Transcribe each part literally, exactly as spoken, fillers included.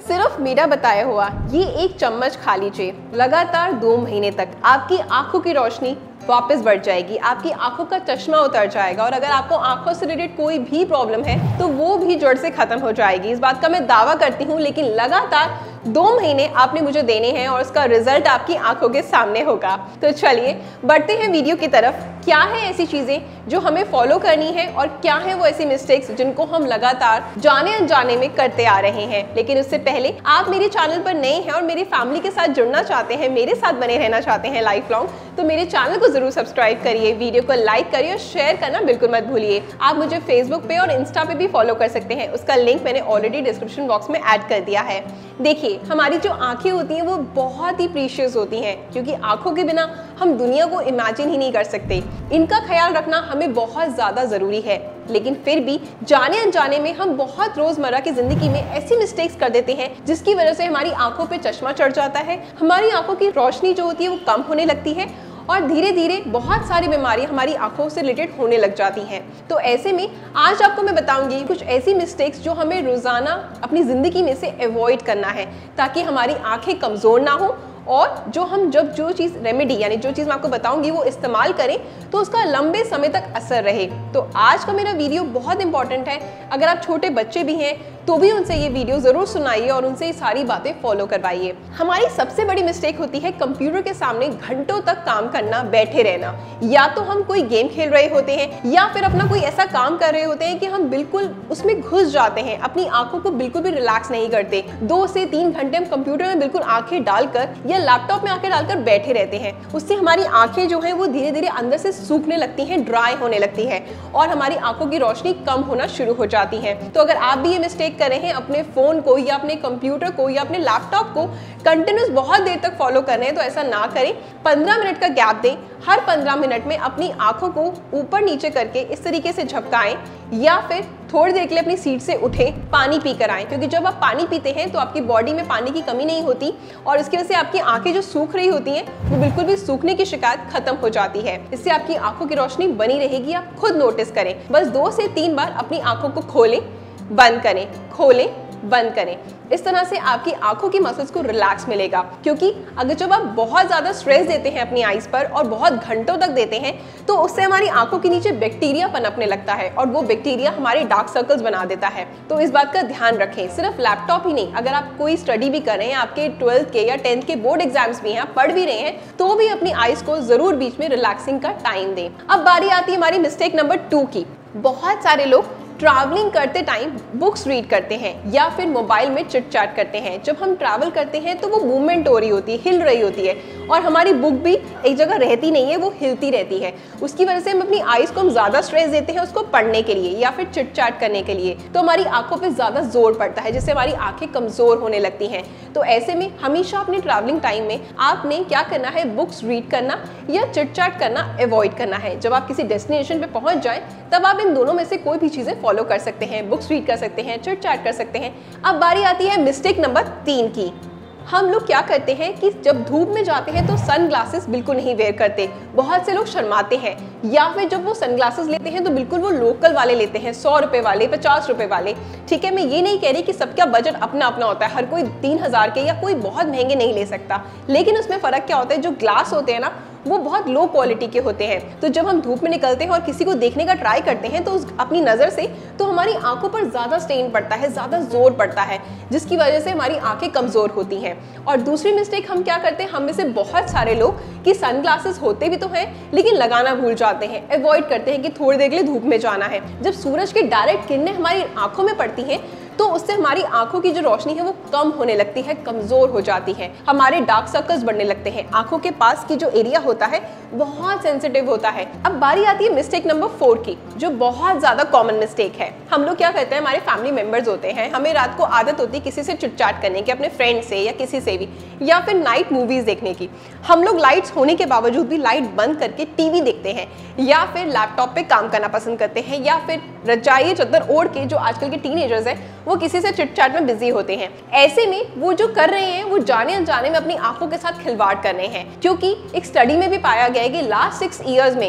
सिर्फ मेरा बताया हुआ ये एक चम्मच खा लीजिए, लगातार दो महीने तक आपकी आंखों की रोशनी वापस बढ़ जाएगी, आपकी आंखों का चश्मा उतर जाएगा और अगर आपको आंखों से रिलेटेड कोई भी प्रॉब्लम है तो वो भी जड़ से खत्म हो जाएगी। इस बात का मैं दावा करती हूँ, लेकिन लगातार दो महीने आपने मुझे देने हैं और उसका रिजल्ट आपकी आंखों के सामने होगा। तो चलिए बढ़ते हैं वीडियो की तरफ। क्या है ऐसी चीजें जो हमें फॉलो करनी है और क्या है वो ऐसी मिस्टेक्स जिनको हम लगातार जाने अनजाने में करते आ रहे हैं। लेकिन उससे पहले आप मेरे चैनल पर नए हैं और मेरी फैमिली के साथ जुड़ना चाहते हैं, मेरे साथ बने रहना चाहते हैं लाइफ लॉन्ग, तो मेरे चैनल को जरूर सब्सक्राइब करिए, वीडियो को लाइक करिए और शेयर करना बिल्कुल मत भूलिए। आप मुझे फेसबुक पे और इंस्टा पे भी फॉलो कर सकते हैं, उसका लिंक मैंने ऑलरेडी डिस्क्रिप्शन बॉक्स में ऐड कर दिया है। देखिए, हमारी जो आंखें होती हैं वो बहुत ही प्रीशियस होती हैं, क्योंकि आंखों के बिना हम दुनिया को इमेजिन ही नहीं कर सकते। इनका ख्याल रखना हमें बहुत ज़्यादा ज़रूरी है, लेकिन फिर भी जाने अनजाने में हम बहुत रोज़मर्रा की ज़िंदगी में ऐसी मिस्टेक्स कर देते हैं जिसकी वजह से हमारी आंखों पे चश्मा चढ़ जाता है, हमारी आंखों की रोशनी जो होती है वो कम होने लगती है और धीरे धीरे बहुत सारी बीमारियां हमारी आंखों से रिलेटेड होने लग जाती हैं। तो ऐसे में आज आपको मैं बताऊंगी कुछ ऐसी मिस्टेक्स जो हमें रोज़ाना अपनी ज़िंदगी में से अवॉइड करना है, ताकि हमारी आंखें कमज़ोर ना हो और जो हम जब जो चीज़ रेमेडी यानी जो चीज़ मैं आपको बताऊंगी वो इस्तेमाल करें तो उसका लंबे समय तक असर रहे। तो आज का मेरा वीडियो बहुत इंपॉर्टेंट है। अगर आप छोटे बच्चे भी हैं तो भी उनसे ये वीडियो ज़रूर सुनाइए और उनसे ये सारी बातें फॉलो करवाइए। हमारी सबसे बड़ी मिस्टेक होती है कंप्यूटर के सामने घंटों तक काम करना, बैठे रहना। या तो हम कोई गेम खेल रहे होते हैं या फिर अपना कोई ऐसा काम कर रहे होते हैं कि हम बिल्कुल उसमें घुस जाते हैं, अपनी आंखों को बिल्कुल भी रिलैक्स नहीं करते। दो से तीन घंटे हम कंप्यूटर में बिल्कुल आंखें डालकर या लैपटॉप में आंखें डालकर बैठे रहते हैं। उससे हमारी आंखें जो हैं वो धीरे धीरे अंदर से सूखने लगती हैं, ड्राई होने लगती है और हमारी आंखों की रोशनी कम होना शुरू हो जाती है। तो अगर आप भी ये मिस्टेक कर रहे हैं, अपने फोन को या अपने कंप्यूटर को या अपने लैपटॉप को कंटिन्यूस बहुत देर तक फॉलो कर रहे हैं, तो ऐसा ना करें। पंद्रह मिनट का गैप दें। हर पंद्रह मिनट में अपनी आंखों को ऊपर नीचे करके इस तरीके से झपकाएं या फिर थोड़ी देर के लिए अपनी सीट से उठें, पानी पी कर आएं, क्योंकि जब आप पानी पीते हैं तो आपकी बॉडी में पानी की कमी नहीं होती और इसकी वजह से आपकी आंखें जो सूख रही होती हैं वो बिल्कुल भी सूखने की शिकायत खत्म हो जाती है। इससे आपकी आंखों की रोशनी बनी रहेगी, आप खुद नोटिस करें। बस दो से तीन बार अपनी आंखों को खोलें, बंद करें, खोलें, बंद करें। इस तरह से आपकी आंखों की मसल्स को रिलैक्स मिलेगा, क्योंकि अगर जब आप बहुत ज़्यादा स्ट्रेस देते हैं अपनी आईज पर और बहुत घंटों तक देते हैं तो उससे हमारी आंखों के नीचे बैक्टीरिया पनपने लगता है और वो बैक्टीरिया हमारे डार्क सर्कल्स बना देता है। तो इस बात का ध्यान रखें। सिर्फ लैपटॉप ही नहीं, अगर आप कोई स्टडी भी कर रहे हैं, आपके ट्वेल्थ के या टेंथ के बोर्ड एग्जाम्स भी हैं, आप पढ़ भी रहे हैं, तो भी अपनी आईज को जरूर बीच में रिलैक्सिंग का टाइम दें। अब बारी आती है हमारी मिस्टेक नंबर टू की। बहुत सारे लोग ट्रैवलिंग करते टाइम बुक्स रीड करते हैं या फिर मोबाइल में चिट चैट करते हैं। जब हम ट्रैवल करते हैं तो वो मूवमेंट हो रही होती है, हिल रही होती है और हमारी बुक भी एक जगह रहती नहीं है, वो हिलती रहती है। उसकी वजह से हम अपनी आईज को हम ज़्यादा स्ट्रेस देते हैं उसको पढ़ने के लिए या फिर चिट चैट करने के लिए, तो हमारी आंखों पे ज़्यादा जोर पड़ता है, जिससे हमारी आंखें कमज़ोर होने लगती हैं। तो ऐसे में हमेशा अपने ट्रैवलिंग टाइम में आपने क्या करना है, बुक्स रीड करना या चिट चैट करना अवॉइड करना है। जब आप किसी डेस्टिनेशन पे पहुंच जाएं तब आप इन दोनों में से कोई भी चीज़ें फॉलो कर सकते हैं, बुक्स रीड कर सकते हैं, चिट चैट कर सकते हैं। अब बारी आती है मिस्टेक नंबर तीन की। हम लोग क्या करते हैं कि जब धूप में जाते हैं तो सन ग्लासेस बिल्कुल नहीं वेयर करते। बहुत से लोग शर्माते हैं या फिर जब वो सन ग्लासेस लेते हैं तो बिल्कुल वो लोकल वाले लेते हैं, सौ रुपए वाले, पचास रुपए वाले। ठीक है, मैं ये नहीं कह रही कि सबका बजट अपना अपना होता है, हर कोई तीन हजार के या कोई बहुत महंगे नहीं ले सकता, लेकिन उसमें फर्क क्या होता है, जो ग्लास होते हैं ना वो बहुत लो क्वालिटी के होते हैं। तो जब हम धूप में निकलते हैं और किसी को देखने का ट्राई करते हैं तो उस अपनी नज़र से तो हमारी आंखों पर ज़्यादा स्ट्रेन पड़ता है, ज़्यादा जोर पड़ता है, जिसकी वजह से हमारी आंखें कमज़ोर होती हैं। और दूसरी मिस्टेक हम क्या करते हैं, हम में से बहुत सारे लोग कि सन ग्लासेस होते भी तो हैं लेकिन लगाना भूल जाते हैं, अवॉइड करते हैं कि थोड़ी देर के लिए धूप में जाना है। जब सूरज की डायरेक्ट किरणें हमारी आंखों में पड़ती हैं तो उससे हमारी आंखों की जो रोशनी है वो कम होने लगती है, कमजोर हो जाती है, हमारे डार्क सर्कल्स बढ़ने लगते हैं, आंखों के पास की जो एरिया होता है बहुत सेंसिटिव होता है। अब बारी आती है मिस्टेक नंबर फोर की, जो बहुत ज्यादा कॉमन मिस्टेक है। हम लोग क्या करते हैं, हमारे फैमिली मेंबर्स होते हैं, हमें रात को आदत होती है किसी से चिट चैट करने की, अपने फ्रेंड से या किसी से भी, या फिर नाइट मूवीज देखने की। हम लोग लाइट्स होने के बावजूद भी लाइट बंद करके टीवी देखते हैं या फिर लैपटॉप पे काम करना पसंद करते हैं या फिर रजाई चद्दर ओढ़ के, जो आजकल के टीनेजर्स हैं वो किसी से चिट चैट में बिजी होते हैं। ऐसे में वो जो कर रहे हैं वो जाने अनजाने में अपनी आंखों के साथ खिलवाड़ कर रहे हैं, क्योंकि एक स्टडी में भी पाया गया है कि लास्ट सिक्स ईयर्स में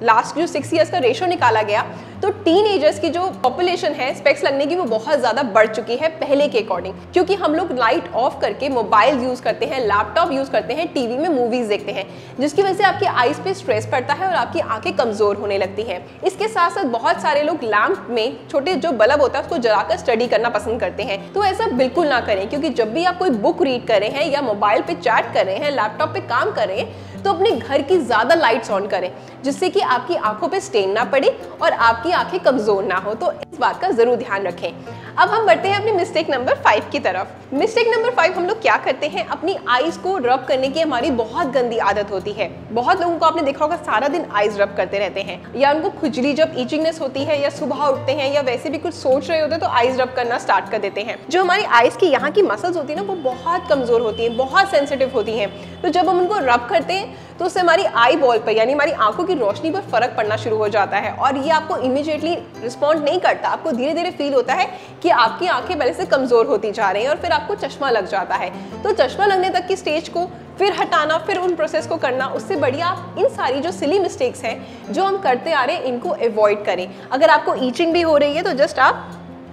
लास्ट जो सिक्स ईयर्स का रेशो निकाला गया तो टीन एजर्स की जो पॉपुलेशन है स्पेक्स लगने की वो बहुत ज़्यादा बढ़ चुकी है पहले के अकॉर्डिंग, क्योंकि हम लोग लाइट ऑफ करके मोबाइल यूज़ करते हैं, लैपटॉप यूज़ करते हैं, टीवी में मूवीज़ देखते हैं, जिसकी वजह से आपकी आईज पे स्ट्रेस पड़ता है और आपकी आंखें कमज़ोर होने लगती हैं। इसके साथ साथ बहुत सारे लोग लैंप में छोटे जो बल्ब होता है उसको जलाकर स्टडी करना पसंद करते हैं, तो ऐसा बिल्कुल ना करें, क्योंकि जब भी आप कोई बुक रीड कर रहे हैं या मोबाइल पे चैट कर रहे हैं, लैपटॉप पे काम कर रहे हैं, तो अपने घर की ज़्यादा लाइट्स ऑन करें, जिससे कि आपकी आंखों पे स्टेन ना पड़े और आपकी आंखें कमज़ोर ना हो। तो इस बात का ज़रूर ध्यान रखें। अब हम बढ़ते हैं अपनी मिस्टेक नंबर फाइव की तरफ। मिस्टेक नंबर फाइव, हम लोग क्या करते हैं, अपनी आईज को रब करने की हमारी बहुत गंदी आदत होती है। बहुत लोगों को आपने देखा होगा सारा दिन आईज रब करते रहते हैं, या उनको खुजली जब ईचिंगनेस होती है या सुबह उठते हैं या वैसे भी कुछ सोच रहे होते हैं तो आईज रब करना स्टार्ट कर देते हैं। जो हमारी आईज की यहाँ की मसल्स होती है ना वो बहुत कमज़ोर होती है, बहुत सेंसिटिव होती हैं, तो जब हम उनको रब करते हैं तो उससे हमारी आई बॉल पर यानी हमारी आंखों की रोशनी पर फर्क पड़ना शुरू हो जाता है और ये आपको इमीडिएटली रिस्पॉन्ड नहीं करता। आपको धीरे धीरे फील होता है कि आपकी आंखें पहले से कमज़ोर होती जा रही हैं और फिर आपको चश्मा लग जाता है। तो चश्मा लगने तक की स्टेज को फिर हटाना, फिर उन प्रोसेस को करना, उससे बढ़िया आप इन सारी जो सिली मिस्टेक्स हैं जो हम करते आ रहे हैं इनको अवॉइड करें। अगर आपको ईचिंग भी हो रही है तो जस्ट आप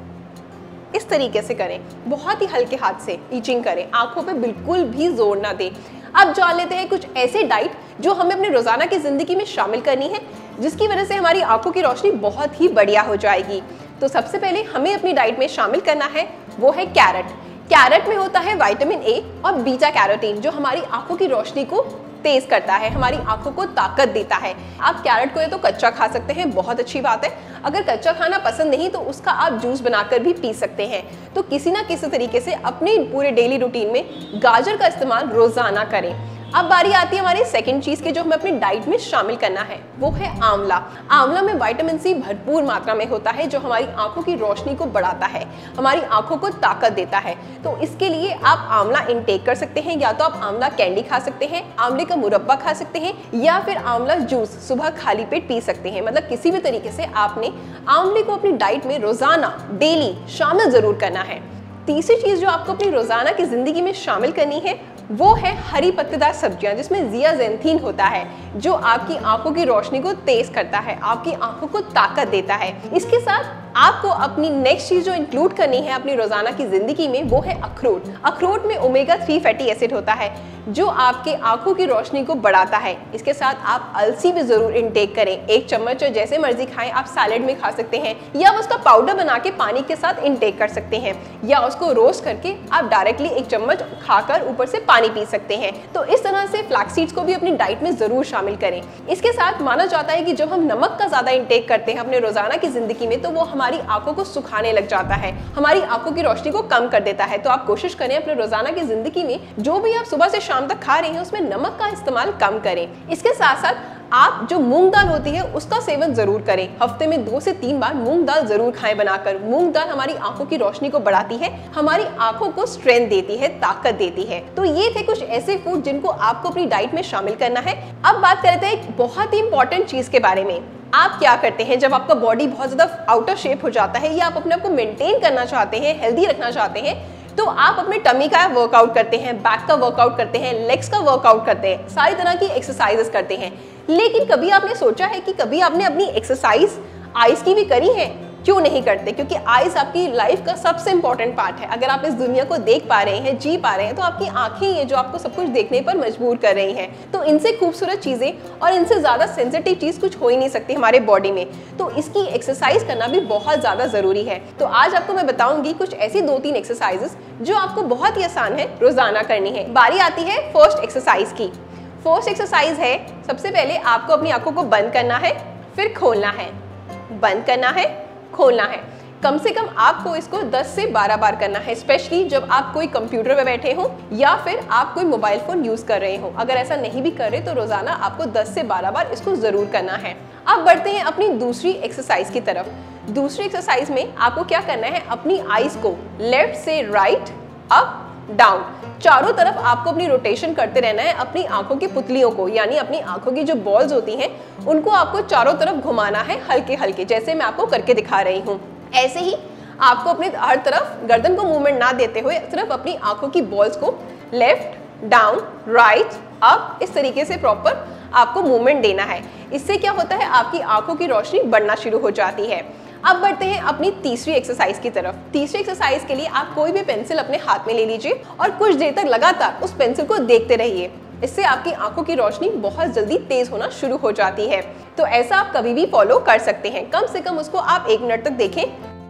इस तरीके से करें, बहुत ही हल्के हाथ से ईचिंग करें, आंखों पे बिल्कुल भी जोर ना दें। अब जान लेते हैं कुछ ऐसे डाइट जो हमें अपने रोजाना की जिंदगी में शामिल करनी है, जिसकी वजह से हमारी आंखों की रोशनी बहुत ही बढ़िया हो जाएगी। तो सबसे पहले हमें अपनी डाइट में शामिल करना है वो है कैरेट। कैरेट में होता है विटामिन ए और बीटा कैरोटीन, जो हमारी आंखों की रोशनी को तेज करता है, हमारी आंखों को ताकत देता है। आप कैरेट को या तो कच्चा खा सकते हैं, बहुत अच्छी बात है। अगर कच्चा खाना पसंद नहीं तो उसका आप जूस बनाकर भी पी सकते हैं। तो किसी ना किसी तरीके से अपने पूरे डेली रूटीन में गाजर का इस्तेमाल रोजाना करें। अब बारी आती है हमारी सेकंड चीज की जो हमें अपनी डाइट में शामिल करना है, वो है आंवला। आंवला में विटामिन सी भरपूर मात्रा में होता है जो हमारी आंखों की रोशनी को बढ़ाता है, हमारी आंखों को ताकत देता है। तो इसके लिए आप आंवला इनटेक कर सकते हैं, या तो आप आंवला कैंडी खा सकते हैं, आंवले का मुरब्बा खा सकते हैं, या फिर आंवला जूस सुबह खाली पेट पी सकते हैं। मतलब किसी भी तरीके से आपने आंवले को अपनी डाइट में रोजाना डेली शामिल जरूर करना है। तीसरी चीज जो आपको अपनी रोजाना की जिंदगी में शामिल करनी है वो है हरी पत्तेदार सब्जियां, जिसमें ज़ियाज़ैंथीन होता है जो आपकी आंखों की रोशनी को तेज करता है, आपकी आंखों को ताकत देता है। इसके साथ आपको अपनी नेक्स्ट चीज जो इंक्लूड करनी है अपनी रोजाना की जिंदगी में वो है अखरोट। अखरोट में ओमेगा थ्री फैटी एसिड होता है जो आपके आंखों की रोशनी को बढ़ाता है। इसके साथ आप अलसी भी जरूर इनटेक करें, एक चम्मच जैसे मर्जी खाएं, आप सैलेड में खा सकते हैं या उसका पाउडर बना के पानी के साथ इनटेक कर सकते हैं, या उसको रोस्ट करके आप डायरेक्टली एक चम्मच खाकर ऊपर से पानी पी सकते हैं। तो इस तरह से फ्लैक्स सीड्स को भी अपनी डाइट में जरूर शामिल करें। इसके साथ माना जाता है कि जब हम नमक का ज्यादा इनटेक करते हैं अपने रोजाना की जिंदगी में तो वो हमारी आंखों को सुखाने लग जाता है, हमारी आंखों की रोशनी को कम कर देता है। तो आप कोशिश करें अपने रोजाना की जिंदगी में जो भी आप सुबह से शाम तक खा रहे हैं उसमें नमक का इस्तेमाल कम करें। इसके साथ साथ आप जो मूंग दाल होती है उसका सेवन जरूर करें, हफ्ते में दो से तीन बार मूंग दाल जरूर खाएं बनाकर। मूंग दाल हमारी आंखों की रोशनी को बढ़ाती है, हमारी आंखों को स्ट्रेंथ देती है, ताकत देती है। तो ये थे कुछ ऐसे फूड जिनको आपको अपनी डाइट में शामिल करना है। अब बात करते हैं एक बहुत ही इंपॉर्टेंट चीज के बारे में। आप क्या करते हैं जब आपका बॉडी बहुत ज्यादा आउट ऑफ शेप हो जाता है या आप अपने आप को मेंटेन करना चाहते हैं, हेल्दी रखना चाहते हैं, तो आप अपने टमी का वर्कआउट करते हैं, बैक का वर्कआउट करते हैं, लेग्स का वर्कआउट करते हैं, सारी तरह की एक्सरसाइजेस करते हैं। लेकिन कभी आपने सोचा है कि कभी आपने अपनी एक्सरसाइज आइज की भी करी है? क्यों नहीं करते? क्योंकि आइज आपकी लाइफ का सबसे इंपॉर्टेंट पार्ट है। अगर आप इस दुनिया को देख पा रहे हैं, जी पा रहे हैं, तो आपकी आंखें ही हैं जो आपको सब कुछ देखने पर मजबूर कर रही हैं। तो इनसे खूबसूरत चीजें और इनसे ज्यादा सेंसिटिव चीज कुछ हो ही नहीं सकती हमारे बॉडी में। तो इसकी एक्सरसाइज करना भी बहुत ज्यादा जरूरी है। तो आज आपको मैं बताऊंगी कुछ ऐसी दो तीन एक्सरसाइजेस जो आपको बहुत ही आसान है रोजाना करनी है। बारी आती है फर्स्ट एक्सरसाइज की। फर्स्ट एक्सरसाइज है, सबसे पहले आपको अपनी आंखों को बंद करना है, फिर खोलना है, बंद करना है, खोलना है। कम से कम आपको इसको दस से बारह बार करना है, स्पेशली जब आप कोई कंप्यूटर पे बैठे हो या फिर आप कोई मोबाइल फोन यूज कर रहे हो। अगर ऐसा नहीं भी कर रहे तो रोजाना आपको दस से बारह बार इसको जरूर करना है। अब बढ़ते हैं अपनी दूसरी एक्सरसाइज की तरफ। दूसरी एक्सरसाइज में आपको क्या करना है, अपनी आईज को लेफ्ट से राइट, अप डाउन, चारों तरफ आपको अपनी रोटेशन करते रहना है। अपनी आंखों की पुतलियों को यानी अपनी आंखों की जो बॉल्स होती हैं उनको आपको चारों तरफ घुमाना है हल्के हल्के, जैसे मैं आपको करके दिखा रही हूँ। ऐसे ही आपको अपने हर तरफ गर्दन को मूवमेंट ना देते हुए सिर्फ अपनी आंखों की बॉल्स को लेफ्ट, डाउन, राइट, अप, इस तरीके से प्रॉपर आपको मूवमेंट देना है। इससे क्या होता है, आपकी आंखों की रोशनी बढ़ना शुरू हो जाती है। अब बढ़ते हैं अपनी तीसरी एक्सरसाइज की तरफ। तीसरी एक्सरसाइज के लिए आप कोई भी पेंसिल अपने हाथ में ले लीजिए और कुछ देर तक लगातार उस पेंसिल को देखते रहिए। इससे आपकी आंखों की रोशनी बहुत जल्दी तेज होना शुरू हो जाती है। तो ऐसा आप कभी भी फॉलो कर सकते हैं। कम से कम उसको आप एक मिनट तक देखें।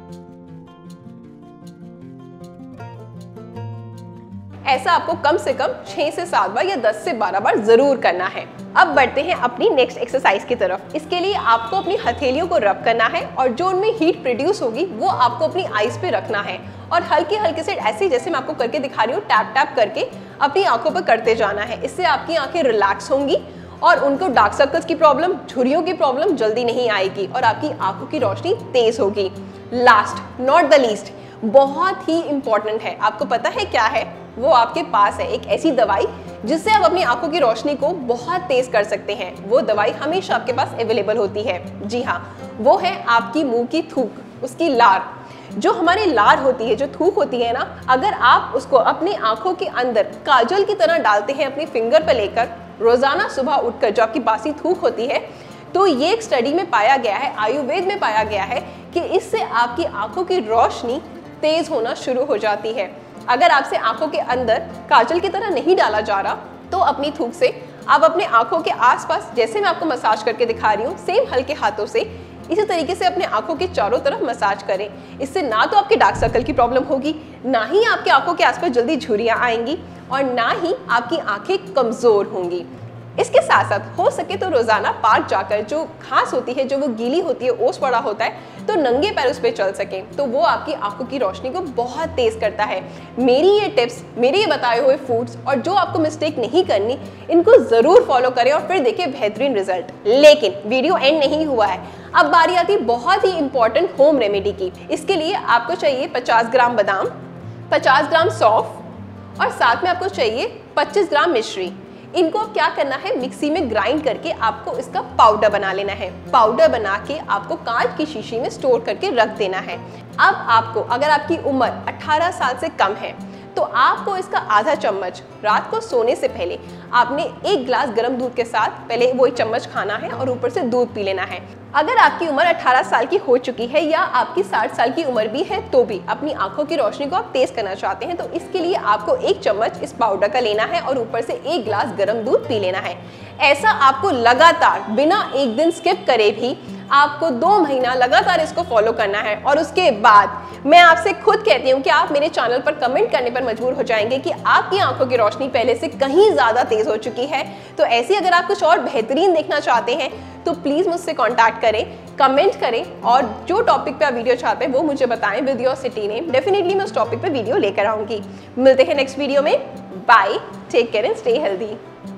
ऐसा आपको कम से कम छह से सात बार या दस से बारह बार जरूर करना है। अब बढ़ते हैं अपनी नेक्स्ट एक्सरसाइज की तरफ। इसके लिए आपको अपनी हथेलियों को रब करना है और जो उनमें हीट प्रोड्यूस होगी वो आपको अपनी आईज पे रखना है और हल्के हल्के से ऐसे जैसे मैं आपको करके दिखा रही हूँ, टैप टैप करके अपनी आंखों पर करते जाना है। इससे आपकी आंखें रिलैक्स होंगी और उनको डार्क सर्कल्स की प्रॉब्लम, झुर्रियों की प्रॉब्लम जल्दी नहीं आएगी और आपकी आंखों की रोशनी तेज होगी। लास्ट नॉट द लीस्ट, बहुत ही इंपॉर्टेंट है, आपको पता है क्या है? वो आपके पास है एक ऐसी दवाई जिससे आप अपनी आंखों की रोशनी को बहुत तेज कर सकते हैं। वो दवाई हमेशा आपके पास अवेलेबल होती है। जी हाँ, वो है आपकी मुंह की थूक, उसकी लार। जो हमारी लार होती है, जो थूक होती है ना, अगर आप उसको अपनी आंखों के अंदर काजल की तरह डालते हैं अपनी फिंगर पर लेकर रोजाना सुबह उठकर, जो आपकी बासी थूक होती है, तो ये एक स्टडी में पाया गया है, आयुर्वेद में पाया गया है कि इससे आपकी आंखों की रोशनी तेज होना शुरू हो जाती है। अगर आपसे आंखों के अंदर काजल की तरह नहीं डाला जा रहा तो अपनी थूक से आप अपने आंखों के आसपास, जैसे मैं आपको मसाज करके दिखा रही हूँ, सेम हल्के हाथों से इसी तरीके से अपने आंखों के चारों तरफ मसाज करें। इससे ना तो आपके डार्क सर्कल की प्रॉब्लम होगी, ना ही आपकी आंखों के आसपास जल्दी झुर्रियां आएंगी और ना ही आपकी आंखें कमजोर होंगी। इसके साथ साथ हो सके तो रोजाना पार्क जाकर, जो घास होती है, जो वो गीली होती है, ओस पड़ा होता है, तो नंगे पैर उस पर चल सकें, तो वो आपकी आंखों की रोशनी को बहुत तेज करता है। मेरी ये टिप्स, मेरे ये बताए हुए फूड्स और जो आपको मिस्टेक नहीं करनी, इनको जरूर फॉलो करें और फिर देखिए बेहतरीन रिजल्ट। लेकिन वीडियो एंड नहीं हुआ है, अब बारी आती है बहुत ही इंपॉर्टेंट होम रेमेडी की। इसके लिए आपको चाहिए पचास ग्राम बादाम, पचास ग्राम सौंफ और साथ में आपको चाहिए पच्चीस ग्राम मिश्री। इनको क्या करना है, मिक्सी में ग्राइंड करके आपको इसका पाउडर बना लेना है। पाउडर बना के आपको कांच की शीशी में स्टोर करके रख देना है। अब आपको, अगर आपकी उम्र अठारह साल से कम है, तो आपको इसका आधा चम्मच रात को सोने से पहले आपने एक गिलास गर्म दूध के साथ पहले वही चम्मच खाना है और ऊपर से दूध पी लेना है। अगर आपकी उम्र अठारह साल की हो चुकी है या आपकी साठ साल की उम्र भी है, तो भी अपनी आंखों की रोशनी को आप तेज करना चाहते हैं, तो इसके लिए आपको एक चम्मच इस पाउडर का लेना है और ऊपर से एक गिलास गर्म दूध पी लेना है। ऐसा आपको लगातार बिना एक दिन स्किप करे भी आपको दो महीना लगातार इसको फॉलो करना है। और उसके बाद मैं आपसे खुद कहती हूँ कि आप मेरे चैनल पर कमेंट करने पर मजबूर हो जाएंगे कि आपकी आंखों की रोशनी पहले से कहीं ज्यादा तेज हो चुकी है। तो ऐसी अगर आप कुछ और बेहतरीन देखना चाहते हैं तो प्लीज मुझसे कांटेक्ट करें, कमेंट करें और जो टॉपिक पे आप वीडियो चाहते हैं वो मुझे बताएं with your city name. Definitely मैं उस टॉपिक पे वीडियो लेकर आऊंगी। मिलते हैं नेक्स्ट वीडियो में। Bye, take care and stay healthy.